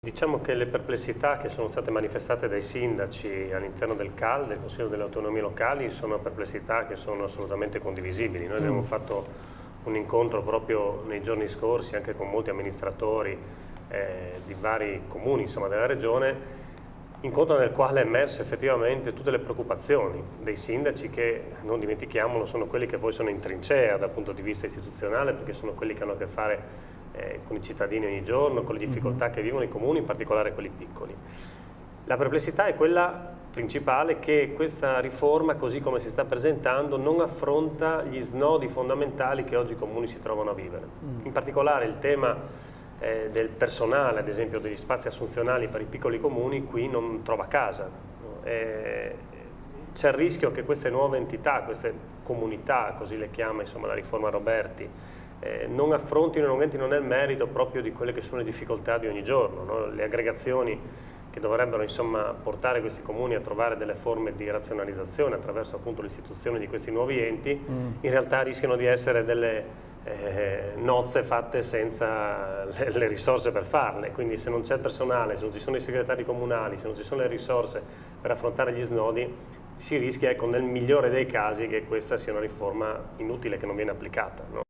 Diciamo che le perplessità che sono state manifestate dai sindaci all'interno del CAL, del Consiglio delle Autonomie Locali, sono perplessità che sono assolutamente condivisibili. Noi abbiamo fatto un incontro proprio nei giorni scorsi anche con molti amministratori di vari comuni, insomma, della regione, incontro nel quale è emerse effettivamente tutte le preoccupazioni dei sindaci che, non dimentichiamolo, sono quelli che poi sono in trincea dal punto di vista istituzionale, perché sono quelli che hanno a che fare con i cittadini ogni giorno, con le difficoltà che vivono i comuni, in particolare quelli piccoli. La perplessità è quella principale che questa riforma, così come si sta presentando, non affronta gli snodi fondamentali che oggi i comuni si trovano a vivere. In particolare il tema del personale, ad esempio degli spazi assunzionali per i piccoli comuni, qui non trova casa. C'è il rischio che queste nuove entità, queste comunità, così le chiama insomma la riforma Roberti, non affrontino, non entrino nel merito proprio di quelle che sono le difficoltà di ogni giorno, no? Le aggregazioni che dovrebbero insomma portare questi comuni a trovare delle forme di razionalizzazione attraverso appunto l'istituzione di questi nuovi enti, in realtà rischiano di essere delle nozze fatte senza le risorse per farle. Quindi se non c'è il personale, se non ci sono i segretari comunali, se non ci sono le risorse per affrontare gli snodi, si rischia, ecco, nel migliore dei casi, che questa sia una riforma inutile, che non viene applicata, no?